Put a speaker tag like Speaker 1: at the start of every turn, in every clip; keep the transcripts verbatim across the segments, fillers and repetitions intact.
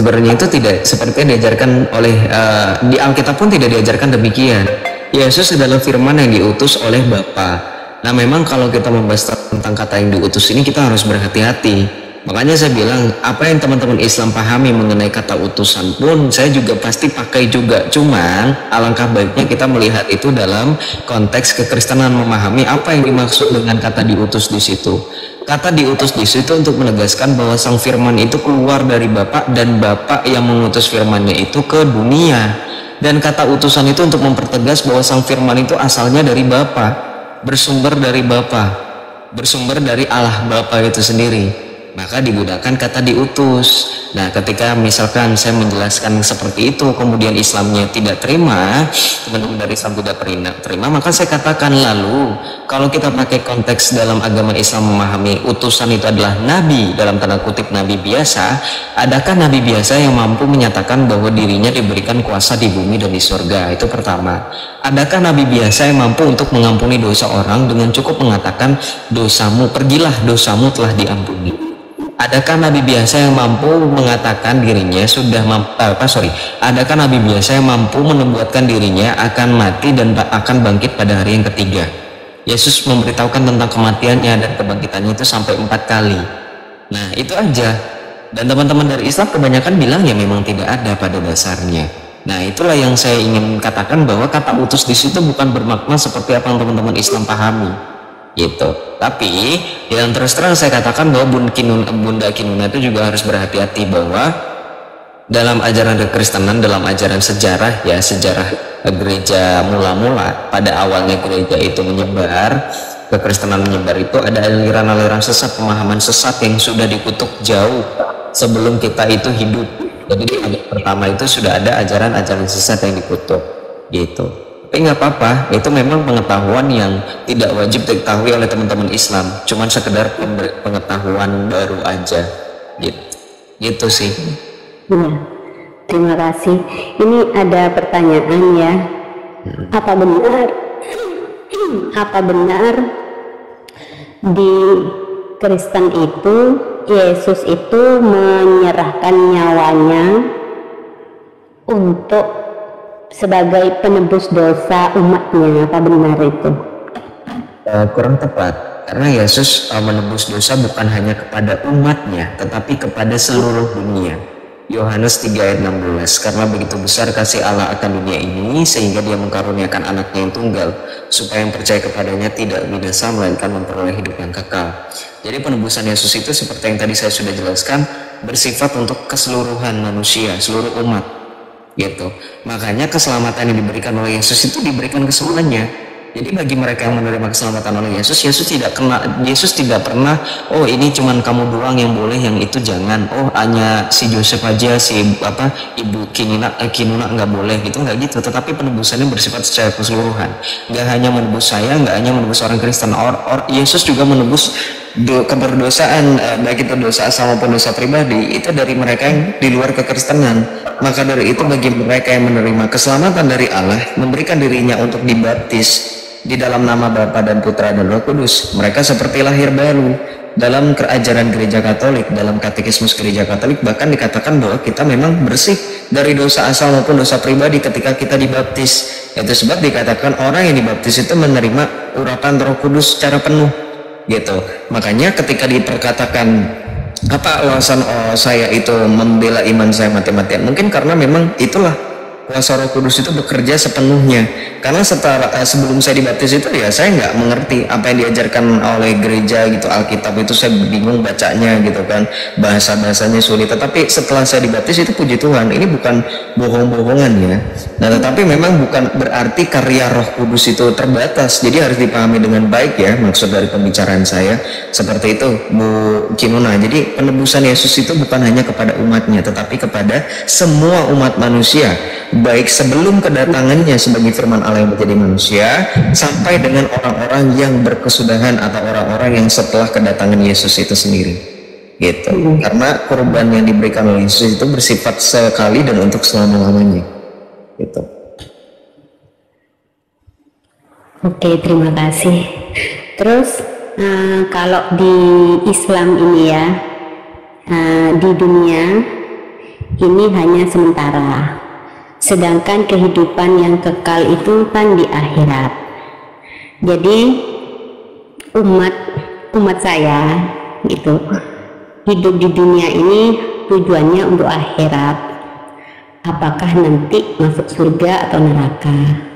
Speaker 1: sumbernya itu tidak seperti yang diajarkan oleh uh, di Alkitab pun tidak diajarkan demikian. Yesus adalah firman yang diutus oleh Bapa. Nah memang kalau kita membahas tentang kata yang diutus ini kita harus berhati-hati. Makanya saya bilang apa yang teman-teman Islam pahami mengenai kata utusan pun saya juga pasti pakai juga. Cuman alangkah baiknya kita melihat itu dalam konteks kekristenan, memahami apa yang dimaksud dengan kata diutus di situ. Kata diutus di situ untuk menegaskan bahwa sang firman itu keluar dari Bapa dan Bapa yang mengutus firmannya itu ke dunia. Dan kata utusan itu untuk mempertegas bahwa sang firman itu asalnya dari Bapa, bersumber dari Bapa, bersumber dari Allah Bapa itu sendiri. Maka digunakan kata diutus. Nah ketika misalkan saya menjelaskan seperti itu kemudian Islamnya tidak terima, teman-teman dari Islam tidak terima, maka saya katakan lalu kalau kita pakai konteks dalam agama Islam memahami utusan itu adalah nabi, dalam tanda kutip nabi biasa, adakah nabi biasa yang mampu menyatakan bahwa dirinya diberikan kuasa di bumi dan di surga? Itu pertama. Adakah nabi biasa yang mampu untuk mengampuni dosa orang dengan cukup mengatakan dosamu, pergilah dosamu telah diampuni? Adakah nabi biasa yang mampu mengatakan dirinya sudah mampu, apa sorry, adakah nabi biasa yang mampu menubuatkan dirinya akan mati dan akan bangkit pada hari yang ketiga? Yesus memberitahukan tentang kematiannya dan kebangkitannya itu sampai empat kali. Nah itu aja. Dan teman-teman dari Islam kebanyakan bilang ya memang tidak ada pada dasarnya. Nah itulah yang saya ingin katakan bahwa kata utus di situ bukan bermakna seperti apa yang teman-teman Islam pahami. Gitu. Tapi yang terus terang saya katakan bahwa Bunda Kinuna, Bunda Kinuna itu juga harus berhati-hati bahwa dalam ajaran kekristenan, dalam ajaran sejarah ya, sejarah gereja mula-mula pada awalnya gereja itu menyebar, kekristenan menyebar itu ada aliran-aliran sesat, pemahaman sesat yang sudah dikutuk jauh sebelum kita itu hidup. Jadi di abad pertama itu sudah ada ajaran-ajaran sesat yang dikutuk gitu. Tapi nggak apa-apa, itu memang pengetahuan yang tidak wajib diketahui oleh teman-teman Islam, cuman sekedar pengetahuan baru aja gitu, gitu sih.
Speaker 2: Ya, terima kasih. Ini ada pertanyaan ya, hmm. apa benar apa benar di Kristen itu Yesus itu menyerahkan nyawanya untuk sebagai penebus dosa umatnya? Apa benar itu?
Speaker 1: Uh, kurang tepat, karena Yesus uh, menebus dosa bukan hanya kepada umatnya tetapi kepada seluruh dunia. Yohanes tiga ayat enam belas, karena begitu besar kasih Allah akan dunia ini sehingga dia mengkaruniakan anaknya yang tunggal supaya yang percaya kepadanya tidak binasa melainkan memperoleh hidup yang kekal. Jadi penebusan Yesus itu seperti yang tadi saya sudah jelaskan bersifat untuk keseluruhan manusia, seluruh umat gitu. Makanya keselamatan yang diberikan oleh Yesus itu diberikan ke semuanya. Jadi bagi mereka yang menerima keselamatan oleh Yesus, Yesus tidak kena, Yesus tidak pernah, oh ini cuman kamu doang yang boleh, yang itu jangan. Oh hanya si Joseph aja, si apa ibu Kinuna, eh, Kinuna nggak boleh gitu, nggak gitu. Tetapi penebusannya bersifat secara keseluruhan. Nggak hanya menebus saya, nggak hanya menebus orang Kristen. Or, or Yesus juga menebus do, keberdosaan, eh, baik itu dosa asal maupun dosa pribadi, itu dari mereka yang di luar kekristenan. Maka dari itu bagi mereka yang menerima keselamatan dari Allah, memberikan dirinya untuk dibaptis di dalam nama Bapa dan Putra dan Roh Kudus, mereka seperti lahir baru. Dalam ajaran gereja Katolik, dalam katekismus gereja Katolik bahkan dikatakan bahwa kita memang bersih dari dosa asal maupun dosa pribadi ketika kita dibaptis. Itu sebab dikatakan orang yang dibaptis itu menerima urapan Roh Kudus secara penuh gitu. Makanya ketika diperkatakan apa alasan oh, saya itu membela iman saya mati-matian, mungkin karena memang itulah kuasa Roh Kudus itu bekerja sepenuhnya. Karena setelah uh, sebelum saya dibaptis itu ya saya nggak mengerti apa yang diajarkan oleh gereja gitu, Alkitab itu saya bingung bacanya gitu kan, bahasa-bahasanya sulit. Tetapi setelah saya dibaptis itu puji Tuhan, ini bukan bohong-bohongan ya. Nah tetapi memang bukan berarti karya Roh Kudus itu terbatas, jadi harus dipahami dengan baik ya maksud dari pembicaraan saya. Seperti itu Bu Kinuna. Jadi penebusan Yesus itu bukan hanya kepada umatnya tetapi kepada semua umat manusia, baik sebelum kedatangannya sebagai firman Allah yang menjadi manusia sampai dengan orang-orang yang berkesudahan atau orang-orang yang setelah kedatangan Yesus itu sendiri gitu. Hmm. Karena korban yang diberikan oleh Yesus itu bersifat sekali dan untuk selama-lamanya gitu.
Speaker 2: Oke, terima kasih. Terus uh, kalau di Islam ini ya, uh, di dunia ini hanya sementara. Sedangkan kehidupan yang kekal itu kan di akhirat. Jadi umat umat saya gitu hidup di dunia ini tujuannya untuk akhirat. Apakah nanti masuk surga atau neraka?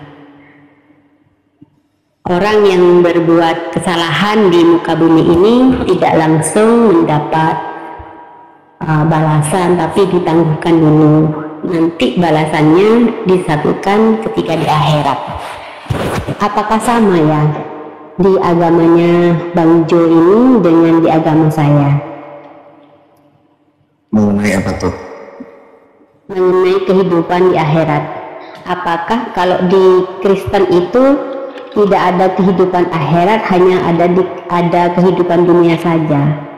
Speaker 2: Orang yang berbuat kesalahan di muka bumi ini tidak langsung mendapat uh, balasan, tapi ditangguhkan dulu. Nanti balasannya disatukan ketika di akhirat. Apakah sama ya di agamanya Bang Jo ini dengan di agama saya?
Speaker 1: Mengenai apa tuh?
Speaker 2: Mengenai kehidupan di akhirat. Apakah kalau di Kristen itu tidak ada kehidupan akhirat, hanya ada di, ada kehidupan dunia saja?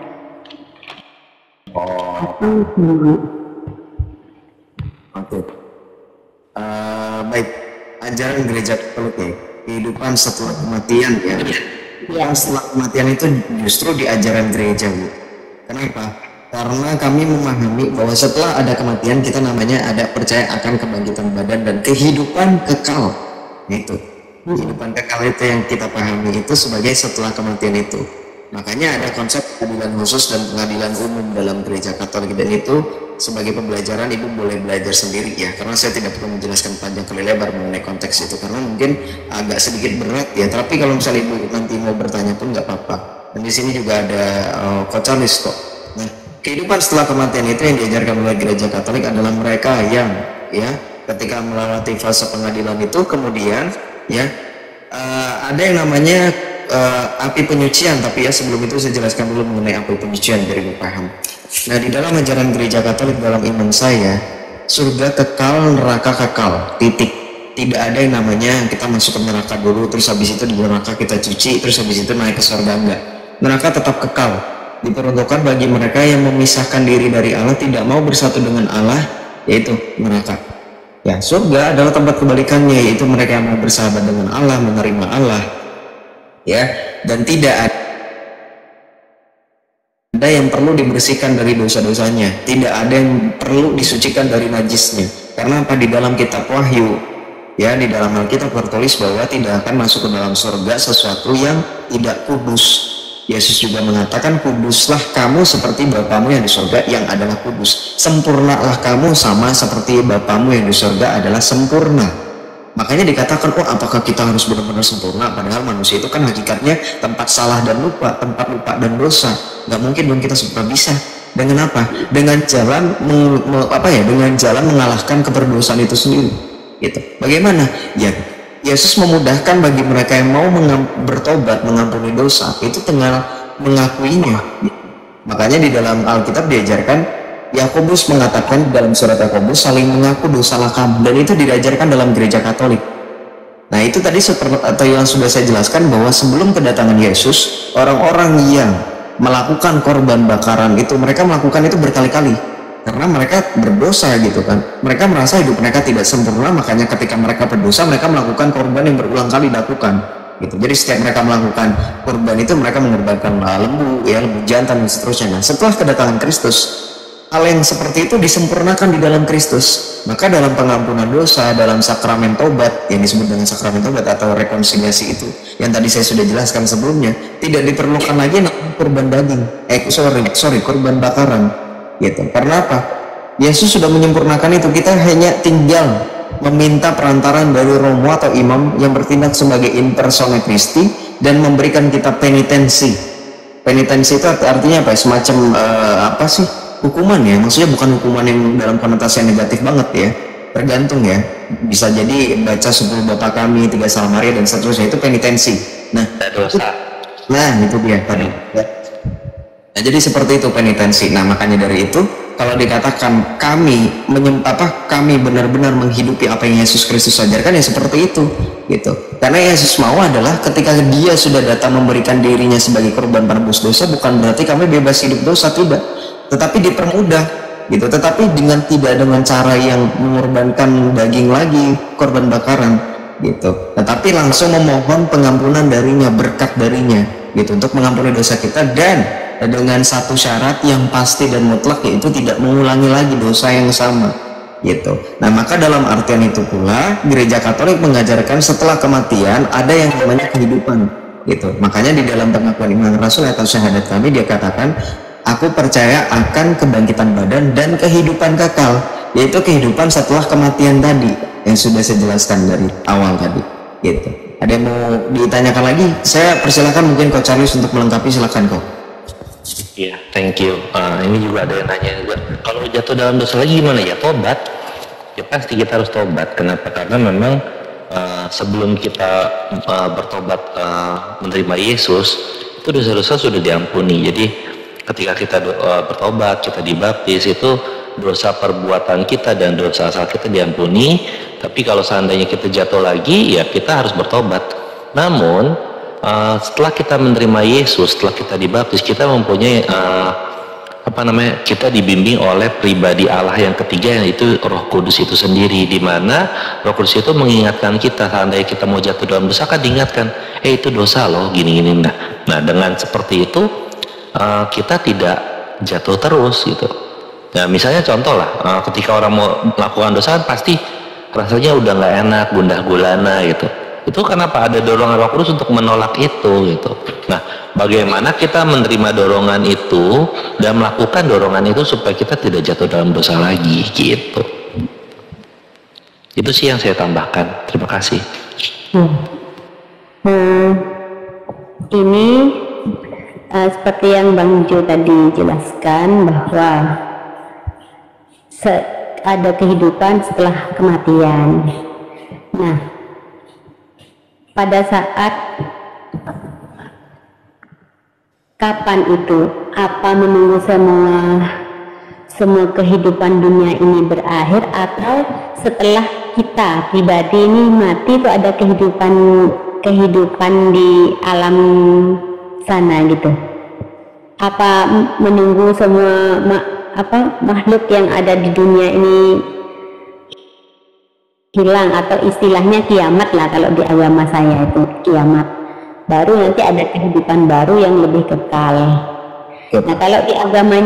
Speaker 1: Oh.
Speaker 2: Hmm.
Speaker 1: Oke. Okay. Uh, baik. Ajaran gereja Katolik ya, kehidupan setelah kematian ya. Ya. Setelah kematian itu justru di ajaran gereja, Bu. Kenapa? Karena kami memahami bahwa setelah ada kematian kita namanya ada percaya akan kebangkitan badan dan kehidupan kekal. Itu. Kehidupan kekal itu yang kita pahami itu sebagai setelah kematian itu. Makanya ada konsep pengadilan khusus dan pengadilan umum dalam gereja Katolik, dan itu sebagai pembelajaran ibu boleh belajar sendiri ya, karena saya tidak perlu menjelaskan panjang kali lebar mengenai konteks itu karena mungkin agak sedikit berat ya. Tapi kalau misalnya ibu nanti mau bertanya pun nggak apa-apa. Dan di sini juga ada uh, kocalis kok. Nah, kehidupan setelah kematian itu yang diajarkan oleh gereja Katolik adalah mereka yang ya ketika melewati fase pengadilan itu kemudian ya uh, ada yang namanya uh, api penyucian. Tapi ya sebelum itu saya jelaskan dulu mengenai api penyucian biar ibu paham. Nah, di dalam ajaran gereja Katolik dalam iman saya, surga kekal, neraka kekal, titik. Tidak ada yang namanya kita masuk ke neraka dulu, terus habis itu di neraka kita cuci, terus habis itu naik ke surga, enggak. Neraka tetap kekal, diperuntukkan bagi mereka yang memisahkan diri dari Allah, tidak mau bersatu dengan Allah, yaitu neraka. Ya, surga adalah tempat kebalikannya, yaitu mereka yang mau bersahabat dengan Allah, menerima Allah, ya, dan tidak ada ada yang perlu dibersihkan dari dosa-dosanya, tidak ada yang perlu disucikan dari najisnya. Karena apa? Di dalam kitab Wahyu ya, di dalam Alkitab tertulis bahwa tidak akan masuk ke dalam surga sesuatu yang tidak kudus. Yesus juga mengatakan, kuduslah kamu seperti Bapamu yang di surga yang adalah kudus. Sempurnalah kamu sama seperti Bapamu yang di surga adalah sempurna. Makanya dikatakan, oh apakah kita harus benar-benar sempurna? Padahal manusia itu kan hakikatnya tempat salah dan lupa, tempat lupa dan dosa. Gak mungkin dong kita sempurna. Bisa. Dengan apa? Dengan jalan meng, me, apa ya? Dengan jalan mengalahkan keberdosaan itu sendiri. Gitu. Bagaimana? Ya, Yesus memudahkan bagi mereka yang mau mengam, bertobat, mengampuni dosa, itu tinggal mengakuinya. Makanya di dalam Alkitab diajarkan, Yakobus mengatakan dalam surat Yakobus, saling mengaku dosalah kamu, dan itu diajarkan dalam gereja Katolik. Nah, itu tadi seperti atau yang sudah saya jelaskan bahwa sebelum kedatangan Yesus, orang-orang yang melakukan korban bakaran itu mereka melakukan itu berkali-kali karena mereka berdosa gitu kan. Mereka merasa hidup mereka tidak sempurna, makanya ketika mereka berdosa mereka melakukan korban yang berulang kali dilakukan gitu. Jadi setiap mereka melakukan korban itu mereka mengorbankan lembu ya, lembu jantan dan seterusnya. Nah, setelah kedatangan Kristus, hal yang seperti itu disempurnakan di dalam Kristus. Maka dalam pengampunan dosa, dalam sakramen tobat yang disebut dengan sakramen tobat atau rekonsiliasi itu yang tadi saya sudah jelaskan sebelumnya, tidak diperlukan lagi korban daging eh sorry sorry korban bakaran gitu. Karena apa? Yesus sudah menyempurnakan itu. Kita hanya tinggal meminta perantaran dari romo atau imam yang bertindak sebagai in persona Christi dan memberikan kita penitensi. Penitensi itu artinya apa? Semacam uh, apa sih? Hukuman ya, maksudnya bukan hukuman yang dalam konotasi yang negatif banget ya, tergantung ya, bisa jadi baca sepuluh Bapa Kami, tiga Salm Maria dan seterusnya, itu penitensi. Nah, dosa. Nah, itu dia tadi. Nah, jadi seperti itu penitensi. Nah, makanya dari itu kalau dikatakan kami menyem, apa kami benar-benar menghidupi apa yang Yesus Kristus ajarkan, ya seperti itu gitu. Karena Yesus mau adalah ketika Dia sudah datang memberikan dirinya sebagai korban penebus dosa, bukan berarti kami bebas hidup dosa, tidak, tetapi dipermudah gitu, tetapi dengan tidak dengan cara yang mengorbankan daging lagi, korban bakaran gitu, tetapi langsung memohon pengampunan darinya, berkat darinya gitu, untuk mengampuni dosa kita dan dengan satu syarat yang pasti dan mutlak, yaitu tidak mengulangi lagi dosa yang sama gitu. Nah maka dalam artian itu pula gereja Katolik mengajarkan setelah kematian ada yang namanya kehidupan gitu. Makanya di dalam pengakuan iman Rasul atau syahadat kami dia katakan, aku percaya akan kebangkitan badan dan kehidupan kekal, yaitu kehidupan setelah kematian tadi yang sudah saya jelaskan dari awal tadi gitu. Ada yang mau ditanyakan lagi? Saya persilakan mungkin Coach Charles untuk melengkapi, silakan kok.
Speaker 3: Iya, yeah, thank you. Uh, ini juga ada yang nanya juga, kalau jatuh dalam dosa lagi gimana ya? Tobat. Ya pasti kita harus tobat. Kenapa? Karena memang uh, sebelum kita uh, bertobat uh, menerima Yesus, itu dosa-dosa sudah diampuni. Jadi ketika kita uh, bertobat, kita dibaptis, itu dosa perbuatan kita dan dosa asal kita diampuni. Tapi kalau seandainya kita jatuh lagi, ya kita harus bertobat. Namun Uh, setelah kita menerima Yesus, setelah kita dibaptis, kita mempunyai uh, apa namanya, kita dibimbing oleh pribadi Allah yang ketiga, yaitu Roh Kudus itu sendiri, di mana Roh Kudus itu mengingatkan kita. Seandainya kita mau jatuh dalam dosa, kan diingatkan, eh itu dosa loh, gini-gini. Nah, nah dengan seperti itu uh, kita tidak jatuh terus gitu. Nah misalnya contoh lah, uh, ketika orang mau melakukan dosa kan pasti rasanya udah nggak enak, gundah gulana gitu. Itu kenapa ada dorongan Roh Kudus untuk menolak itu gitu. Nah, bagaimana kita menerima dorongan itu dan melakukan dorongan itu supaya kita tidak jatuh dalam dosa lagi gitu. Itu sih yang saya tambahkan. Terima kasih.
Speaker 2: Hmm. Nah, ini uh, seperti yang Bang Jo tadi jelaskan bahwa se- ada kehidupan setelah kematian. Nah, pada saat kapan itu? Apa menunggu semua semua kehidupan dunia ini berakhir, atau setelah kita pribadi ini mati itu ada kehidupan kehidupan di alam sana gitu? Apa menunggu semua ma, apa makhluk yang ada di dunia ini hilang, atau istilahnya kiamat lah kalau di agama saya itu kiamat, baru nanti ada kehidupan baru yang lebih kekal. Yep. Nah kalau di agama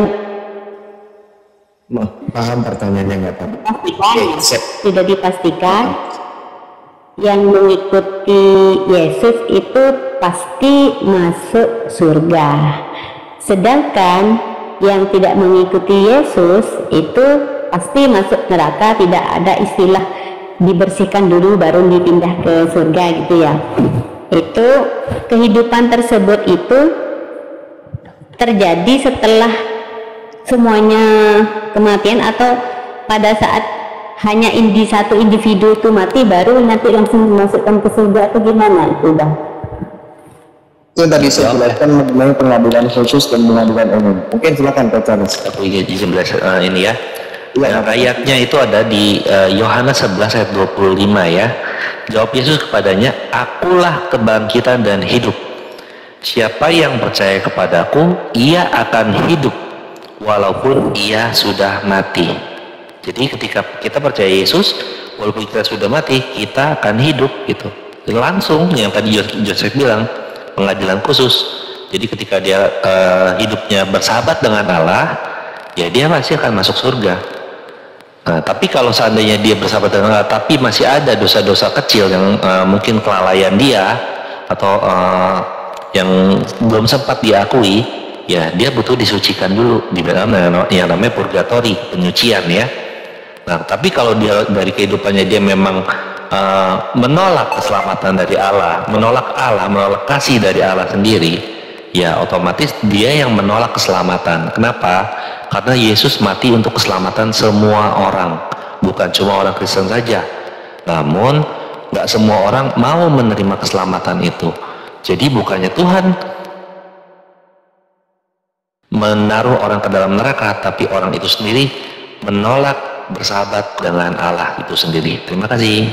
Speaker 1: paham pertanyaannya nggak Pak?
Speaker 2: Dipastikan, okay, sudah dipastikan yang mengikuti Yesus itu pasti masuk surga, sedangkan yang tidak mengikuti Yesus itu pasti masuk neraka. Tidak ada istilah dibersihkan dulu baru dipindah ke surga gitu ya. Itu kehidupan tersebut itu terjadi setelah semuanya kematian, atau pada saat hanya indi satu individu itu mati baru nanti langsung dimasukkan ke surga, atau gimana itu Bang?
Speaker 1: Itu tadi saya jelaskan mengenai pengadilan khusus dan pengadilan umum. Mungkin silakan Pak Charles.
Speaker 3: Aku ingin jelas uh, ini ya. Ya, ayatnya itu ada di uh, Yohanes sebelas ayat dua puluh lima ya. Jawab Yesus kepadanya, akulah kebangkitan dan hidup. Siapa yang percaya kepadaku, ia akan hidup walaupun ia sudah mati. Jadi ketika kita percaya Yesus, walaupun kita sudah mati, kita akan hidup gitu. Langsung yang tadi Joseph bilang, pengadilan khusus. Jadi ketika dia uh, hidupnya bersahabat dengan Allah, ya dia pasti akan masuk surga. Nah, tapi kalau seandainya dia bersahabat dengan Allah, tapi masih ada dosa-dosa kecil yang uh, mungkin kelalaian dia atau uh, yang belum sempat diakui, ya dia butuh disucikan dulu di dalam yang namanya purgatori, penyucian ya. Nah, tapi kalau dia dari kehidupannya dia memang uh, menolak keselamatan dari Allah, menolak Allah, menolak kasih dari Allah sendiri, ya otomatis dia yang menolak keselamatan. Kenapa? Karena Yesus mati untuk keselamatan semua orang, bukan cuma orang Kristen saja. Namun nggak semua orang mau menerima keselamatan itu. Jadi bukannya Tuhan menaruh orang ke dalam neraka, tapi orang itu sendiri menolak bersahabat dengan Allah itu sendiri. Terima kasih.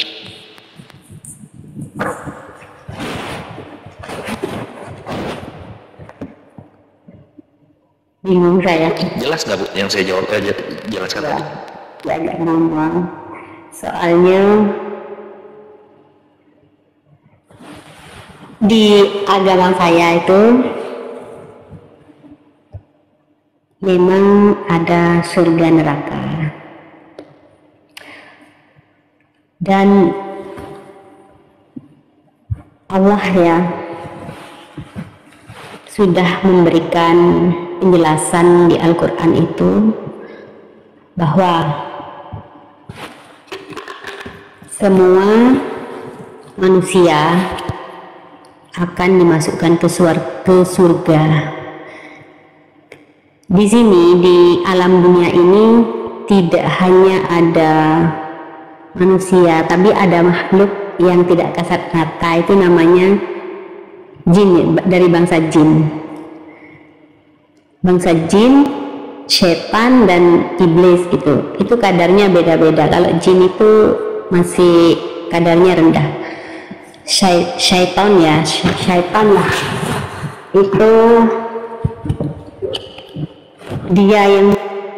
Speaker 2: Bingung saya.
Speaker 3: Jelas nggak Bu yang saya jawab aja jelaskan tadi?
Speaker 2: Ya, agak ngomong. Soalnya di agama saya itu memang ada surga neraka. Dan Allah ya sudah memberikan penjelasan di Al-Quran itu bahwa semua manusia akan dimasukkan ke surga, ke surga. Di sini di alam dunia ini tidak hanya ada manusia, tapi ada makhluk yang tidak kasat mata, itu namanya jin, dari bangsa jin. Bangsa jin, setan dan iblis gitu. Itu kadarnya beda-beda. Kalau jin itu masih kadarnya rendah. Syai, syaitan ya, syaitan lah. Itu dia yang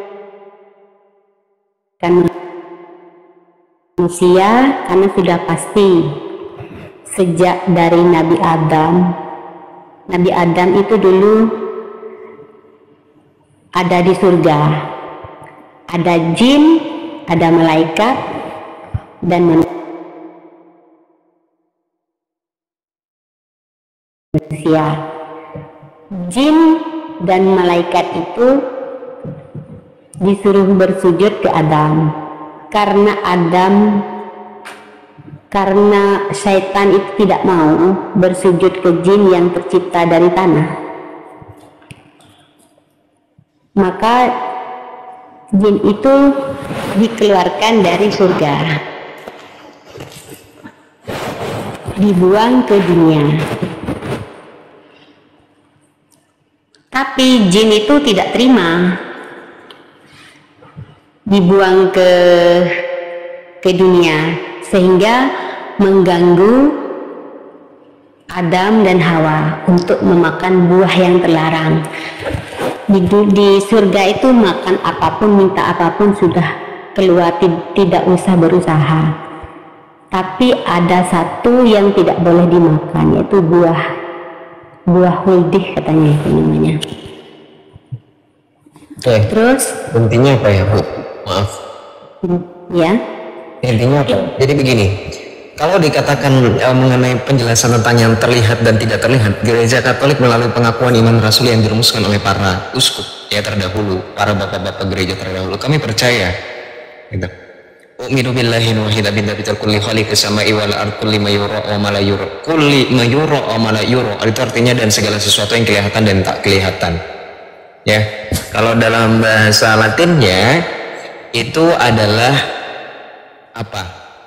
Speaker 2: kan manusia, karena sudah pasti sejak dari Nabi Adam. Nabi Adam itu dulu ada di surga, ada jin, ada malaikat, dan manusia. Jin dan malaikat itu disuruh bersujud ke Adam karena Adam karena syaitan itu tidak mau bersujud ke jin yang tercipta dari tanah, maka jin itu dikeluarkan dari surga, dibuang ke dunia. Tapi jin itu tidak terima dibuang ke ke dunia, sehingga mengganggu Adam dan Hawa untuk memakan buah yang terlarang. Di, di surga itu makan apapun, minta apapun sudah keluar, tidak usah berusaha. Tapi ada satu yang tidak boleh dimakan, yaitu buah buah huldih katanya itu namanya.
Speaker 1: Oke.
Speaker 2: Terus
Speaker 1: intinya apa ya Bu? Maaf.
Speaker 2: Ya.
Speaker 1: Intinya apa? Jadi begini, kalau dikatakan uh, mengenai penjelasan tentang yang terlihat dan tidak terlihat, Gereja Katolik melalui pengakuan iman Rasul yang dirumuskan oleh para uskup ya terdahulu, para bapak-bapak gereja terdahulu, kami percaya gitu. U'minu billahi nuhida bin nabitul kulli khaliqis samai wal ard kulli ma yura wa ma la yura kulli ma yura wa ma la yura, itu artinya dan segala sesuatu yang kelihatan dan tak kelihatan ya. Kalau dalam bahasa Latinnya itu adalah apa?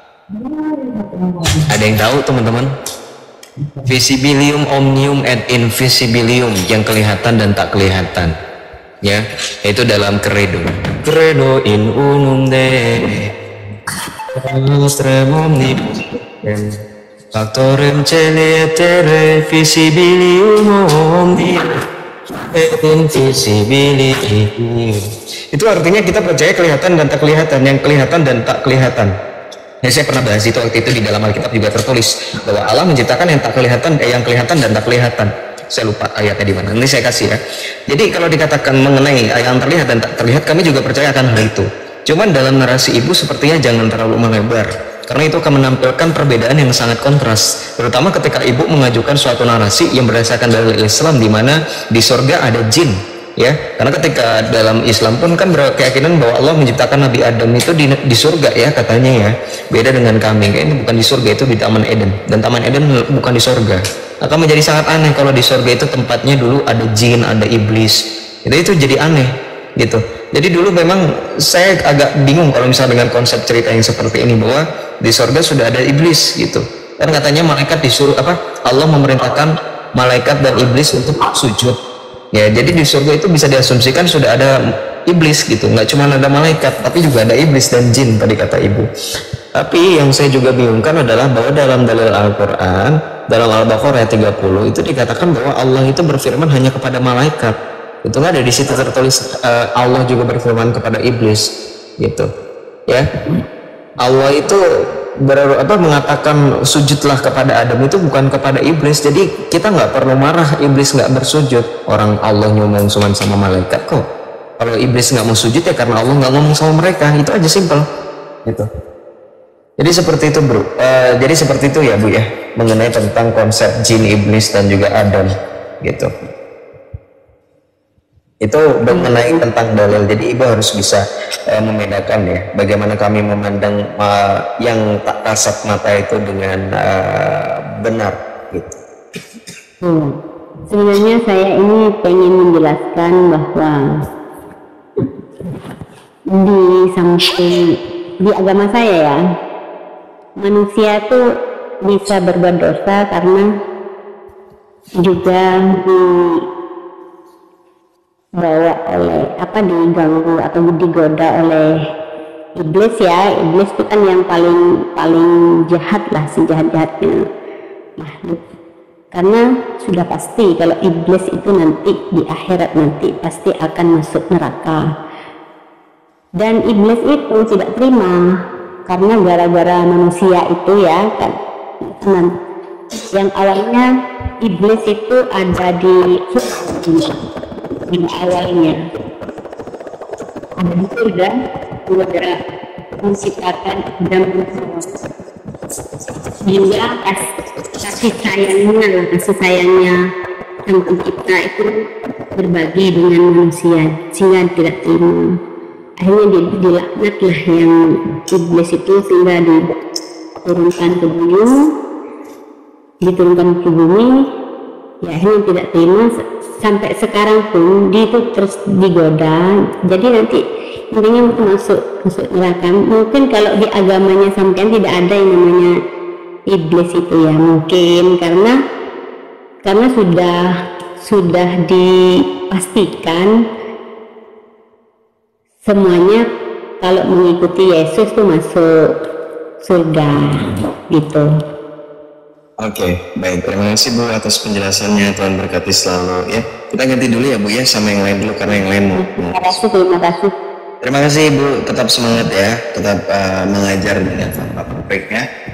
Speaker 1: Ada yang tahu teman-teman? Visibilium omnium et invisibilium, yang kelihatan dan tak kelihatan ya, itu dalam credo. Credo in unum Dei Nostrem omnipotens factorem caeli et terrae visibilium omnium et invisibilium. Itu artinya kita percaya kelihatan dan tak kelihatan, yang kelihatan dan tak kelihatan. Ya, saya pernah bahas itu waktu itu, di dalam Alkitab juga tertulis bahwa Allah menciptakan yang tak kelihatan, eh, yang kelihatan dan tak kelihatan. Saya lupa ayatnya di mana. Nanti saya kasih ya. Jadi kalau dikatakan mengenai yang terlihat dan tak terlihat, kami juga percaya akan hal itu. Cuman dalam narasi ibu sepertinya jangan terlalu melebar, karena itu akan menampilkan perbedaan yang sangat kontras, terutama ketika ibu mengajukan suatu narasi yang berdasarkan dalil Islam, di mana di surga ada jin ya. Karena ketika dalam Islam pun kan berkeyakinan bahwa Allah menciptakan Nabi Adam itu di, di surga ya katanya ya. Beda dengan kami, kayaknya bukan di surga, itu di Taman Eden, dan Taman Eden bukan di surga. Akan menjadi sangat aneh kalau di surga itu tempatnya dulu ada jin, ada iblis. Itu itu jadi aneh gitu. Jadi dulu memang saya agak bingung kalau misalnya dengan konsep cerita yang seperti ini, bahwa di surga sudah ada iblis gitu. Kan katanya malaikat disuruh apa? Allah memerintahkan malaikat dan iblis untuk sujud. Ya, jadi di surga itu bisa diasumsikan sudah ada iblis gitu, nggak cuma ada malaikat, tapi juga ada iblis dan jin tadi kata ibu. Tapi yang saya juga bingungkan adalah bahwa dalam dalil Al-Quran, dalam Al-Baqarah ayat tiga puluh itu dikatakan bahwa Allah itu berfirman hanya kepada malaikat. Itu nggak ada di situ tertulis uh, Allah juga berfirman kepada iblis gitu ya. Allah itu ber, apa, mengatakan sujudlah kepada Adam itu bukan kepada iblis. Jadi kita nggak perlu marah iblis nggak bersujud, orang Allah ngomong cuma sama malaikat kok Kalau iblis nggak mau sujud ya karena Allah nggak ngomong sama mereka, itu aja simpel gitu. Jadi seperti itu bro. Uh, jadi seperti itu ya Bu ya, mengenai tentang konsep jin, iblis dan juga Adam gitu. Itu mengenai tentang dalil. Jadi ibu harus bisa uh, membedakan ya, bagaimana kami memandang uh, yang tak kasat mata itu dengan uh, benar gitu.
Speaker 2: Hmm. Sebenarnya saya ini pengen menjelaskan bahwa di samping di agama saya ya, manusia tuh bisa berbuat dosa karena juga dibawa oleh apa diganggu atau digoda oleh iblis ya. Iblis itu kan yang paling paling jahat lah, sejahat-jahatnya makhluk. Karena sudah pasti kalau iblis itu nanti di akhirat nanti pasti akan masuk neraka. Dan iblis itu tidak terima karena gara-gara manusia itu ya kan, yang awalnya iblis itu ada di surga, awalnya ada di surga, gara-gara menciptakan Adam dan Hawa, sehingga kasih sayangnya kasih sayangnya Sang Pencipta itu berbagi dengan manusia sehingga tidak terima. Akhirnya dilaknatlah yang iblis itu sehingga diturunkan ke bumi, diturunkan ke bumi, ya akhirnya tidak terima sampai sekarang pun dia itu terus digoda. Jadi nanti intinya masuk masuk neraka. Mungkin kalau di agamanya sampean tidak ada yang namanya iblis itu ya, mungkin karena karena sudah sudah dipastikan semuanya kalau mengikuti Yesus tuh masuk surga gitu.
Speaker 1: Oke, baik. Terima kasih Bu atas penjelasannya. Tuhan berkati selalu ya. Kita ganti dulu ya Bu ya sama yang lain dulu karena yang lain mau.
Speaker 2: Terima kasih, terima kasih.
Speaker 1: Terima kasih Bu, tetap semangat ya, tetap uh, mengajar dengan Pak Perfect ya.